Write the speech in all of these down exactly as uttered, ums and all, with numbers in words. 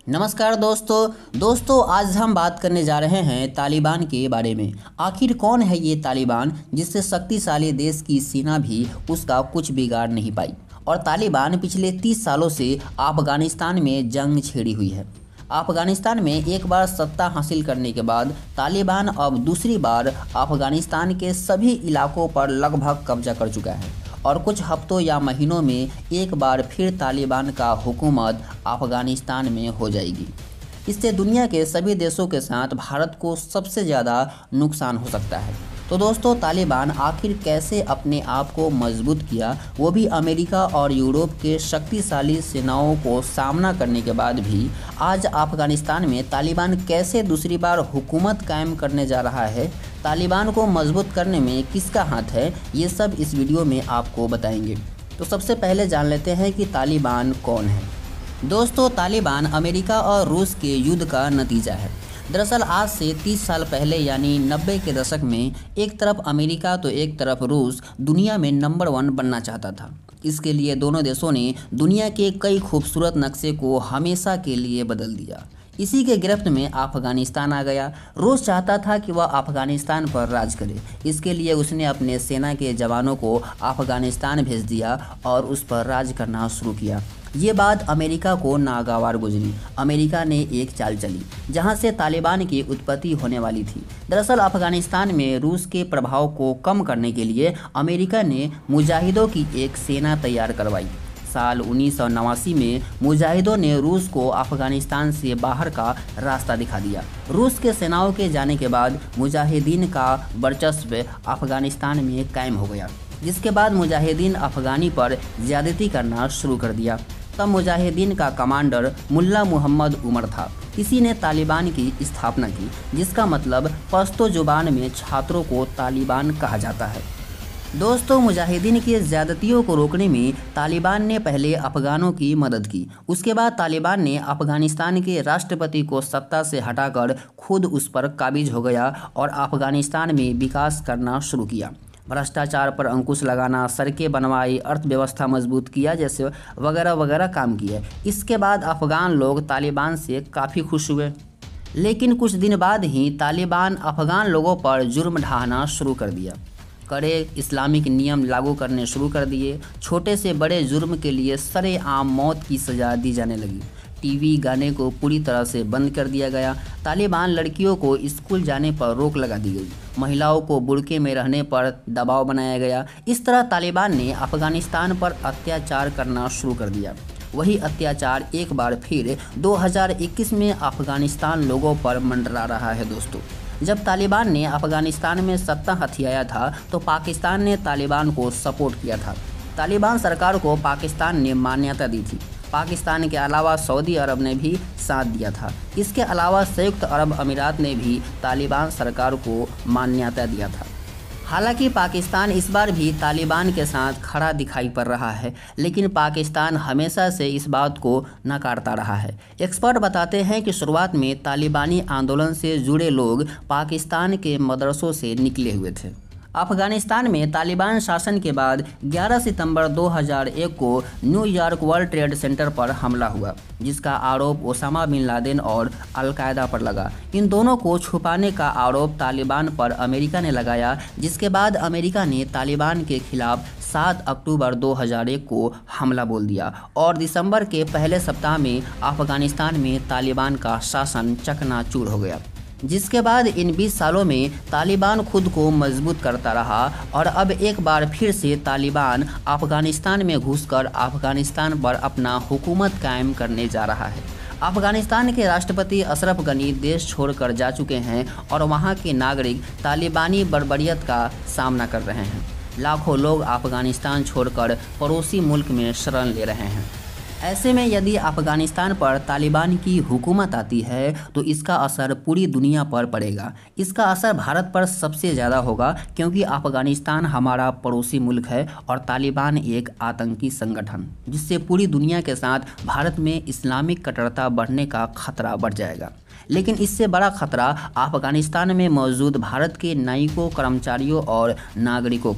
नमस्कार दोस्तों दोस्तों आज हम बात करने जा रहे हैं तालिबान के बारे में। आखिर कौन है ये तालिबान जिससे शक्तिशाली देश की सेना भी उसका कुछ बिगाड़ नहीं पाई। और तालिबान पिछले तीस सालों से अफगानिस्तान में जंग छेड़ी हुई है। अफगानिस्तान में एक बार सत्ता हासिल करने के बाद तालिबान अब दूसरी बार अफगानिस्तान के सभी इलाकों पर लगभग कब्जा कर चुका है और कुछ हफ्तों या महीनों में एक बार फिर तालिबान का हुकूमत अफगानिस्तान में हो जाएगी। इससे दुनिया के सभी देशों के साथ भारत को सबसे ज़्यादा नुकसान हो सकता है। तो दोस्तों तालिबान आखिर कैसे अपने आप को मजबूत किया, वो भी अमेरिका और यूरोप के शक्तिशाली सेनाओं को सामना करने के बाद भी आज अफगानिस्तान में तालिबान कैसे दूसरी बार हुकूमत कायम करने जा रहा है, तालिबान को मजबूत करने में किसका हाथ है, ये सब इस वीडियो में आपको बताएंगे। तो सबसे पहले जान लेते हैं कि तालिबान कौन है। दोस्तों तालिबान अमेरिका और रूस के युद्ध का नतीजा है। दरअसल आज से तीस साल पहले यानी नब्बे के दशक में एक तरफ अमेरिका तो एक तरफ रूस दुनिया में नंबर वन बनना चाहता था। इसके लिए दोनों देशों ने दुनिया के कई खूबसूरत नक्शे को हमेशा के लिए बदल दिया। इसी के गिरफ्त में अफगानिस्तान आ गया। रूस चाहता था कि वह अफगानिस्तान पर राज करे। इसके लिए उसने अपने सेना के जवानों को अफगानिस्तान भेज दिया और उस पर राज करना शुरू किया। ये बात अमेरिका को नागवार गुजरी। अमेरिका ने एक चाल चली जहां से तालिबान की उत्पत्ति होने वाली थी। दरअसल अफगानिस्तान में रूस के प्रभाव को कम करने के लिए अमेरिका ने मुजाहिदों की एक सेना तैयार करवाई। साल उन्नीस सौ नवासी में मुजाहिदों ने रूस को अफगानिस्तान से बाहर का रास्ता दिखा दिया। रूस के सेनाओं के जाने के बाद मुजाहिदीन का वर्चस्व अफगानिस्तान में कायम हो गया, जिसके बाद मुजाहिदीन अफगानी पर ज्यादती करना शुरू कर दिया। तब मुजाहिदीन का कमांडर मुल्ला मोहम्मद उमर था। इसी ने तालिबान की स्थापना की, जिसका मतलब पश्तो जुबान में छात्रों को तालिबान कहा जाता है। दोस्तों मुजाहिदीन की ज़्यादतियों को रोकने में तालिबान ने पहले अफगानों की मदद की। उसके बाद तालिबान ने अफगानिस्तान के राष्ट्रपति को सत्ता से हटाकर खुद उस पर काबिज हो गया और अफगानिस्तान में विकास करना शुरू किया। भ्रष्टाचार पर अंकुश लगाना, सड़कें बनवाई, अर्थव्यवस्था मजबूत किया, जैसे वगैरह वगैरह काम किए। इसके बाद अफगान लोग तालिबान से काफ़ी खुश हुए। लेकिन कुछ दिन बाद ही तालिबान अफगान लोगों पर जुर्म ढाना शुरू कर दिया। कड़े इस्लामिक नियम लागू करने शुरू कर दिए। छोटे से बड़े जुर्म के लिए सरेआम मौत की सज़ा दी जाने लगी। टीवी गाने को पूरी तरह से बंद कर दिया गया। तालिबान लड़कियों को स्कूल जाने पर रोक लगा दी गई। महिलाओं को बुर्के में रहने पर दबाव बनाया गया। इस तरह तालिबान ने अफगानिस्तान पर अत्याचार करना शुरू कर दिया। वही अत्याचार एक बार फिर दो हज़ार इक्कीस में अफगानिस्तान लोगों पर मंडरा रहा है। दोस्तों जब तालिबान ने अफगानिस्तान में सत्ता हथियाया था तो पाकिस्तान ने तालिबान को सपोर्ट किया था। तालिबान सरकार को पाकिस्तान ने मान्यता दी थी। पाकिस्तान के अलावा सऊदी अरब ने भी साथ दिया था। इसके अलावा संयुक्त अरब अमीरात ने भी तालिबान सरकार को मान्यता दिया था। हालांकि पाकिस्तान इस बार भी तालिबान के साथ खड़ा दिखाई पड़ रहा है, लेकिन पाकिस्तान हमेशा से इस बात को नकारता रहा है। एक्सपर्ट बताते हैं कि शुरुआत में तालिबानी आंदोलन से जुड़े लोग पाकिस्तान के मदरसों से निकले हुए थे। अफगानिस्तान में तालिबान शासन के बाद ग्यारह सितंबर दो हज़ार एक को न्यूयॉर्क वर्ल्ड ट्रेड सेंटर पर हमला हुआ, जिसका आरोप ओसामा बिन लादेन और अल-कायदा पर लगा। इन दोनों को छुपाने का आरोप तालिबान पर अमेरिका ने लगाया, जिसके बाद अमेरिका ने तालिबान के खिलाफ सात अक्टूबर दो हज़ार एक को हमला बोल दिया और दिसंबर के पहले सप्ताह में अफगानिस्तान में तालिबान का शासन चकनाचूर हो गया। जिसके बाद इन बीस सालों में तालिबान खुद को मजबूत करता रहा और अब एक बार फिर से तालिबान अफगानिस्तान में घुसकर अफगानिस्तान पर अपना हुकूमत कायम करने जा रहा है। अफगानिस्तान के राष्ट्रपति अशरफ गनी देश छोड़कर जा चुके हैं और वहां के नागरिक तालिबानी बर्बरियत का सामना कर रहे हैं। लाखों लोग अफगानिस्तान छोड़कर पड़ोसी मुल्क में शरण ले रहे हैं। ऐसे में यदि अफगानिस्तान पर तालिबान की हुकूमत आती है तो इसका असर पूरी दुनिया पर पड़ेगा। इसका असर भारत पर सबसे ज़्यादा होगा, क्योंकि अफगानिस्तान हमारा पड़ोसी मुल्क है और तालिबान एक आतंकी संगठन, जिससे पूरी दुनिया के साथ भारत में इस्लामिक कट्टरता बढ़ने का खतरा बढ़ जाएगा। लेकिन इससे बड़ा खतरा अफगानिस्तान में मौजूद भारत के नागरिकों, कर्मचारियों और नागरिकों को है।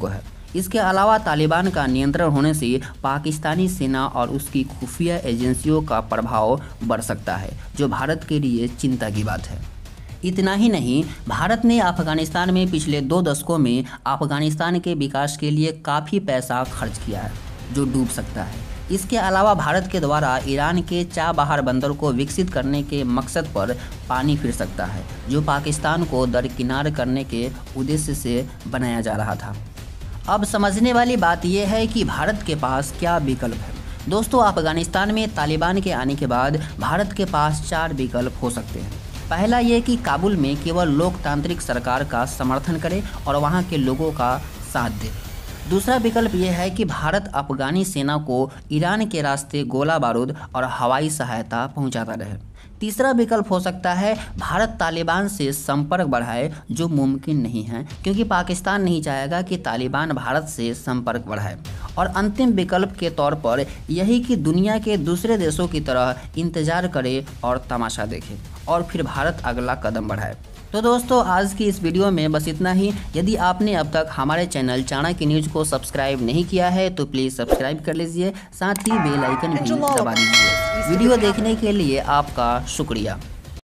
इसके अलावा तालिबान का नियंत्रण होने से पाकिस्तानी सेना और उसकी खुफिया एजेंसियों का प्रभाव बढ़ सकता है, जो भारत के लिए चिंता की बात है। इतना ही नहीं, भारत ने अफगानिस्तान में पिछले दो दशकों में अफगानिस्तान के विकास के लिए काफ़ी पैसा खर्च किया है, जो डूब सकता है। इसके अलावा भारत के द्वारा ईरान के चाबहार बंदर को विकसित करने के मकसद पर पानी फिर सकता है, जो पाकिस्तान को दरकिनार करने के उद्देश्य से बनाया जा रहा था। अब समझने वाली बात यह है कि भारत के पास क्या विकल्प है। दोस्तों, अफगानिस्तान में तालिबान के आने के बाद भारत के पास चार विकल्प हो सकते हैं। पहला ये कि काबुल में केवल लोकतांत्रिक सरकार का समर्थन करे और वहाँ के लोगों का साथ दे। दूसरा विकल्प यह है कि भारत अफगानी सेना को ईरान के रास्ते गोला बारूद और हवाई सहायता पहुंचाता रहे। तीसरा विकल्प हो सकता है भारत तालिबान से संपर्क बढ़ाए, जो मुमकिन नहीं है क्योंकि पाकिस्तान नहीं चाहेगा कि तालिबान भारत से संपर्क बढ़ाए। और अंतिम विकल्प के तौर पर यही कि दुनिया के दूसरे देशों की तरह इंतजार करे और तमाशा देखे और फिर भारत अगला कदम बढ़ाए। तो दोस्तों, आज की इस वीडियो में बस इतना ही। यदि आपने अब तक हमारे चैनल चाणक्य न्यूज़ को सब्सक्राइब नहीं किया है तो प्लीज़ सब्सक्राइब कर लीजिए, साथ ही बेल आइकन भी दबा दीजिए। वीडियो देखने के लिए आपका शुक्रिया।